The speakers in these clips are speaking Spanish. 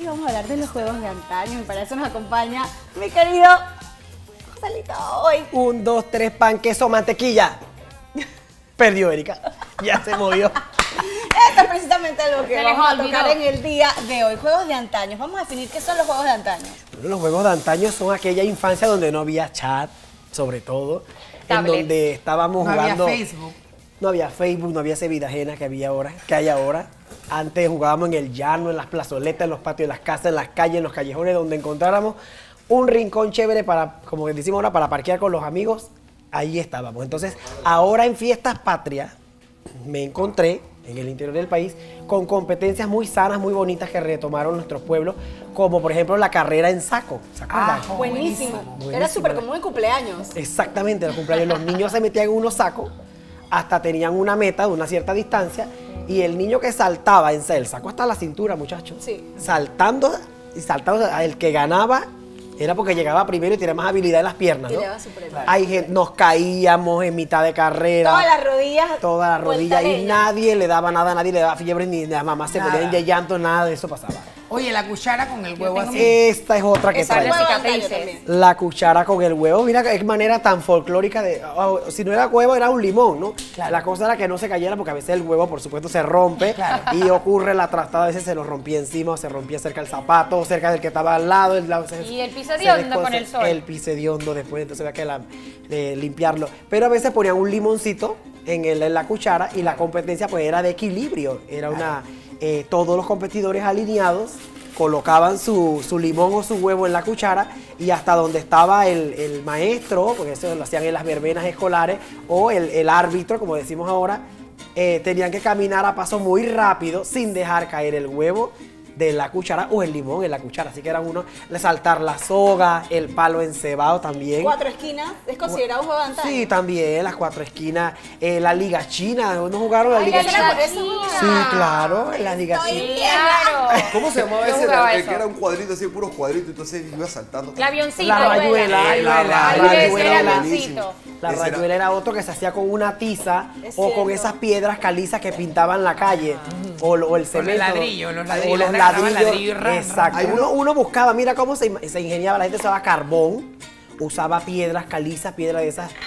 vamos a hablar de los juegos de antaño y para eso nos acompaña mi querido Joselito hoy. 1, 2, 3, pan, queso, mantequilla. Perdió Erika, ya se movió. Esto es precisamente lo que vamos a tocar en el día de hoy. Juegos de antaño. Vamos a definir qué son los juegos de antaño. Bueno, los juegos de antaño son aquella infancia donde no había chat, sobre todo. Tablets. En donde estábamos jugando. No había Facebook. No había Facebook, no había esa vida ajena que hay ahora. Antes jugábamos en el llano, en las plazoletas, en los patios de las casas, en las calles, en los callejones, donde encontráramos un rincón chévere para, como decimos ahora, para parquear con los amigos. Ahí estábamos. Entonces, ahora en Fiestas Patrias me encontré en el interior del país con competencias muy sanas, muy bonitas que retomaron nuestros pueblos, como por ejemplo la carrera en saco. ¿Se acuerdan? Buenísimo. Buenísimo. Era súper común en cumpleaños. Exactamente, en los cumpleaños los niños se metían en unos sacos, hasta tenían una meta de una cierta distancia, y el niño que saltaba en el saco hasta la cintura, muchachos, Sí. saltando, el que ganaba era porque llegaba primero y tenía más habilidad en las piernas, Y ¿no? le daba su premio. Nos caíamos en mitad de carrera. Todas las rodillas, y nadie le daba nada, nadie le daba fiebre, ni las mamás se ponían de llanto, nada de eso pasaba. Oye, la cuchara con el huevo así. Esta es otra que Esa trae. es la Juego de antaño cicatrices. también. La cuchara con el huevo, mira qué manera tan folclórica de, si no era huevo era un limón, ¿no? Claro. La cosa era que no se cayera porque a veces el huevo por supuesto se rompe y ocurre la trastada, a veces se lo rompía encima o se rompía cerca del zapato o cerca del que estaba al lado. Y el piso hediondo con el sol. El piso hediondo después, entonces había que limpiarlo. Pero a veces ponían un limoncito en la cuchara y la competencia pues era de equilibrio, era todos los competidores alineados colocaban su limón o su huevo en la cuchara y hasta donde estaba el maestro, porque eso lo hacían en las verbenas escolares, o el árbitro, como decimos ahora, tenían que caminar a paso muy rápido sin dejar caer el huevo de la cuchara o el limón en la cuchara. Así que era saltar la soga, el palo encebado también. 4 esquinas es considerado un juego de antaño. Sí, también las 4 esquinas, la liga china, ¿no jugaron la Ay, liga la china? liga China. Sí, claro, la liga china. Claro. ¿Cómo se llamaba Yo ese? jugaba El eso. que era un cuadrito así, puros cuadritos, entonces iba saltando. El avioncito. La rayuela. Ay, rayuela, ese era el la- avioncito. La Ese era- rayuela era otro que se hacía con una tiza Es o con cierto. esas piedras calizas que pintaban la calle o el cemento. ladrillos, los o ladrillos, los agarraban ladrillos. ladrillo y ran, Exacto. ran. Uno buscaba, mira cómo se ingeniaba. La gente usaba carbón, usaba piedras calizas, piedras de esas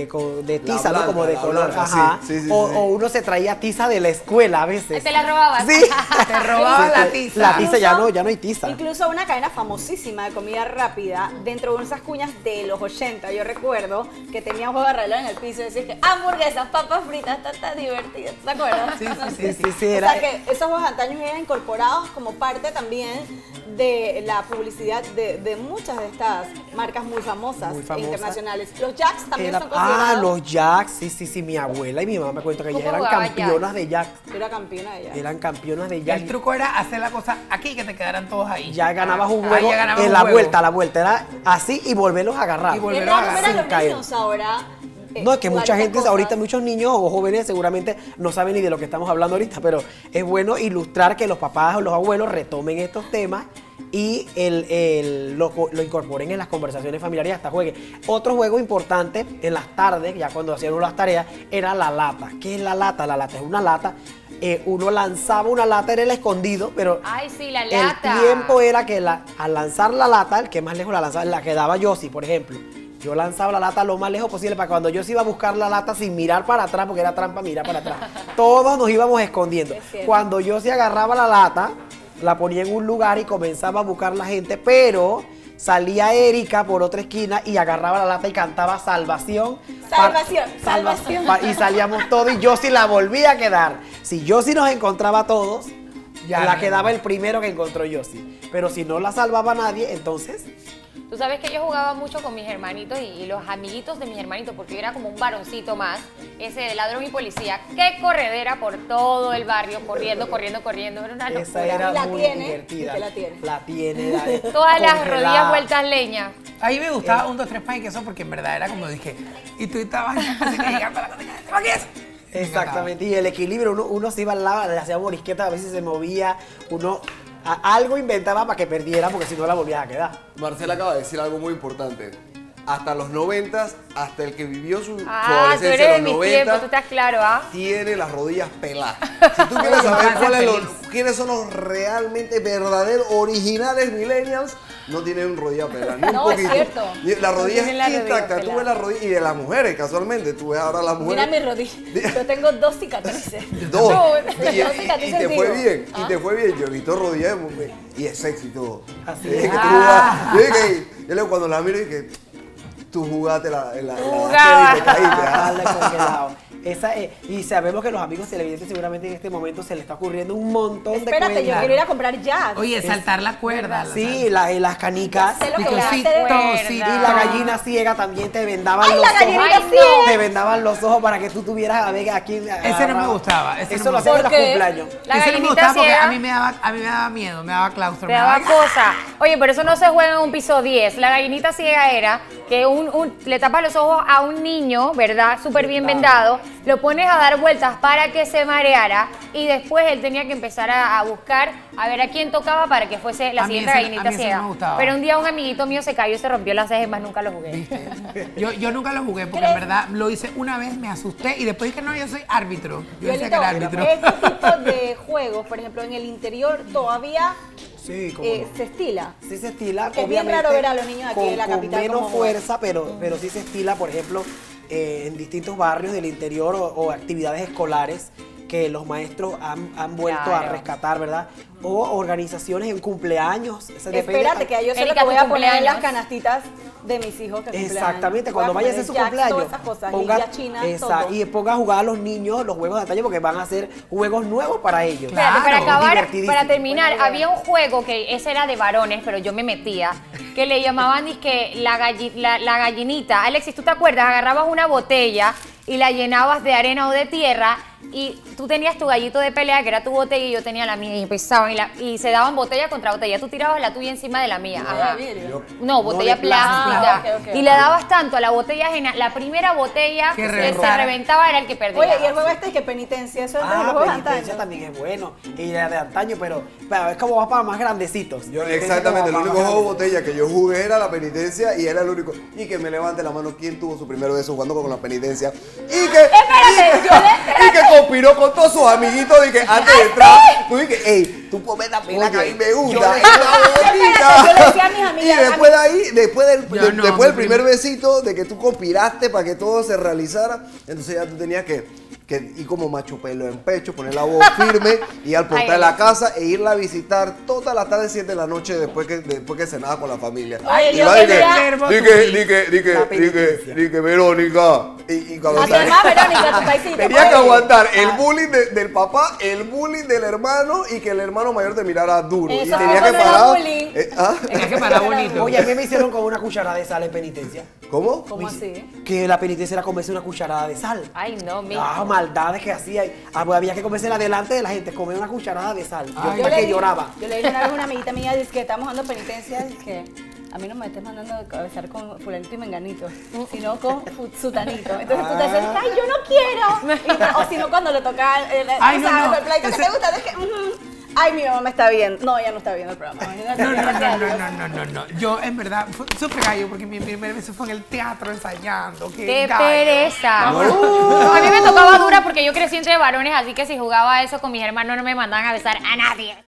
de tiza, ¿no? blanca, Como de la color. blanca, Ajá. sí, sí, sí, o sí. uno se traía tiza de la escuela a veces. Te la robabas. Sí. Te robaban la tiza. La tiza ya no hay tiza. Incluso una cadena famosísima de comida rápida dentro de esas cuñas de los 80. Yo recuerdo que tenía un juego de reloj en el piso y decía que hamburguesas, papas fritas, está divertido. ¿Te acuerdas? Sí, sí, Sí, sí, sí, O era. sea que esos juegos de antaño eran incorporados como parte también de la publicidad de muchas de estas marcas muy famosas, Muy famosas. internacionales. Los Jacks también Era- son considerados. los Jacks, sí, mi abuela y mi mamá me cuento que ¿Cómo ellas eran jugaba campeonas de Jacks. Yo era campeona de Jacks. Eran campeonas de Y Jacks. el truco era hacer la cosa aquí que te quedaran todos ahí. Ya ganabas un Ah, huevo ya ganabas en un la huevo. vuelta, era así y volverlos a agarrar. Y volver- Qué volverlo a raro ver agarrar a los sin caer. niños ahora. No, es que jugar mucha estas gente, cosas. ahorita muchos niños o jóvenes seguramente no saben ni de lo que estamos hablando ahorita, pero es bueno ilustrar que los papás o los abuelos retomen estos temas y lo incorporen en las conversaciones familiares y hasta jueguen. Otro juego importante en las tardes, ya cuando hacían las tareas, era la lata. ¿Qué es la lata? La lata es una lata. Uno lanzaba una lata, era el escondido, pero Ay, sí, la el lata. tiempo era que al lanzar la lata, el que más lejos la lanzaba, la que daba Yossi, por ejemplo. Yo lanzaba la lata lo más lejos posible para cuando yo se iba a buscar la lata sin mirar para atrás, porque era trampa mirar para atrás. Todos nos íbamos escondiendo. Es cierto. Cuando yo se agarraba la lata, la ponía en un lugar y comenzaba a buscar la gente, pero salía Erika por otra esquina y agarraba la lata y cantaba Salvación. Salvación, salvación. Y salíamos todos y yo sí la volvía a quedar. Si yo sí nos encontraba a todos, Ya la no. quedaba el primero que encontró Yossi. Pero si no la salvaba nadie, entonces Tú sabes que yo jugaba mucho con mis hermanitos y los amiguitos de mis hermanitos, porque yo era como un varoncito más, ese de ladrón y policía. Qué corredera por todo el barrio, corriendo. Era una esa locura. era ¿La muy tiene? divertida. ¿Y qué la tiene? La tiene. Todas las congelada. rodillas vueltas leña. A mí me gustaba 1, 2, 3 pan y queso porque en verdad era como dije. Y tú estabas así que llegando a la cocina, pan y queso. Me Exactamente, y el equilibrio, uno se iba al lado, le hacía morisqueta, a veces se movía, algo inventaba para que perdiera, porque si no la volvías a quedar. Marcela acaba de decir algo muy importante. hasta los 90, hasta el que vivió su Tú adolescencia eres de en los mis 90, tiempos, tú estás claro, ¿ah? tiene las rodillas peladas. Si tú quieres saber quiénes son los realmente verdaderos, originales millennials, no tienen rodilla pelada, ni un No, poquito. es cierto. La rodilla tienen la es rodilla intacta. Tú pelada. ves la rodilla, y de las mujeres, casualmente, tú ves ahora las mujeres. Mira mi rodilla. Yo tengo 2 cicatrices. Dos. No, Y, dos cicatrices, te fue digo. bien, ¿Ah? y te fue bien. Yo he visto rodillas de mujer, y es sexy todo. Así Yo es. dije que tú jugabas- yo dije, yo le digo, cuando la miro, dije, tú jugaste en la jugabas. serie y te caíste, ¿ah? Dale congelado. Y sabemos que los amigos televidentes seguramente en este momento se les está ocurriendo un montón de Espérate, yo cuentas. quiero ir a comprar ya. Oye, saltar la cuerda. Sí, las canicas. Ya sé lo que Y voy a cosito, hacer. sí. Y la gallina ciega también te vendaban ¡Ay, los la ojos. gallinita Ay, no. ciega! Te vendaban los ojos para que tú tuvieras a ver a quién. Ese no me gustaba. Ese Eso no lo me hacían en ¿Por los qué? cumpleaños. La Ese no me gallinita gustaba porque ciega. a mí me daba miedo, me daba claustro. Te me daba daba- cosa. Oye, pero eso no se juega en un piso 10. La gallinita ciega era que le tapas los ojos a un niño, ¿verdad? Súper bien vendado, lo pones a dar vueltas para que se mareara y después él tenía que empezar a buscar a ver a quién tocaba para que fuese la A mí siguiente ese- gallinita a mí ese no ciega. me gustaba. Pero un día un amiguito mío se cayó y se rompió las cejas y más nunca lo jugué. Yo nunca lo jugué porque en verdad lo hice una vez, me asusté y después dije, no, yo soy árbitro. Yo decía que era árbitro. Este tipo de juegos, por ejemplo, en el interior todavía Sí, cómo no. se estila. Sí se estila, Que es bien obviamente, raro ver a los niños aquí en la capital con menos como juegan. fuerza, pero sí se estila, por ejemplo, en distintos barrios del interior o actividades escolares que los maestros han vuelto a Claro. rescatar, ¿verdad? O organizaciones en cumpleaños. O sea, depende- Espérate, que yo sé lo Erika, que voy tu a poner en las cumpleaños. canastitas de mis hijos que cumplen Exactamente, años. cuando Voy a vayas a poner su jacks, cumpleaños, todas esas cosas, ponga- liga china, exacto, todo. y ponga a jugar a los niños los juegos de antaño porque van a ser juegos nuevos para ellos. Espérate, para Claro, acabar, divertidísimo. para terminar, Buena idea. había un juego que ese era de varones, pero yo me metía, que le llamaban dizque la gallinita. Alexis, ¿tú te acuerdas? Agarrabas una botella y la llenabas de arena o de tierra y tú tenías tu gallito de pelea, que era tu botella, y yo tenía la mía, y empezaban, y se daban botella contra botella. Tú tirabas la tuya encima de la mía. Ajá. No, botella de plástico. plástica. Ah, ok, ok. Y le dabas tanto a la botella ajena. La primera botella Que que se reventara. reventaba era el que perdía. Oye, y el juego este es que penitencia, eso es de los juegos de penitencia antaño. también es bueno. Y la de antaño, pero es como va para más grandecitos. Exactamente, el Como va único para juego más botella que yo jugué era la penitencia y era el único. Y que me levante la mano quién tuvo su primer beso jugando con la penitencia. Y que, y que conspiró con todos sus amiguitos de que antes de entrar, tú dije, hey, tú pones la pila que a mí me gusta, yo está bonita. yo le decía a mis amigas, Y después de ahí, Yo no, después del mi primer besito, de que tú conspiraste para que todo se realizara, entonces ya tú tenías que ir como macho pelo en pecho, poner la voz firme, ir al portal de la casa e irla a visitar toda la tarde, 7 de la noche, después que cenaba con la familia. Ay, Y yo va, quería- La penitencia. Dije, Verónica. Y cuando A tu salí- mamá, Verónica, tu paisito. tenía que aguantar el bullying del papá, el bullying del hermano y que el hermano mayor te mirara duro. Y Eso tenía no que era parar. bullying. Tenía que parar bonito. Oye, a mí me hicieron con una cucharada de sal en penitencia. ¿Cómo? ¿Cómo así? Que la penitencia era comerse una cucharada de sal. Ay, no, Ah, maldades que hacía. Pues había que comerse delante de la gente, comer una cucharada de sal. Yo Ay. hasta que lloraba. Yo le dije una vez a una amiguita mía, dice que estamos dando penitencia, dice que a mí no me estés mandando a cabezar con fulanito y menganito, sino con sutanito. Entonces tú te haces, ay, yo no quiero. O si no, cuando le toca Ay, o no, sea, no. el pleito que Ese- te gusta, es que, ay, mi mamá me está viendo. No, ella no está viendo el programa. Imagínate, No, no, gracias a Dios. no. Yo, en verdad, supe gallo porque mi primer beso fue en el teatro ensayando. ¡Qué gallo. pereza! No, a mí me tocaba dura porque yo crecí entre varones, así que si jugaba eso con mis hermanos no me mandaban a besar a nadie.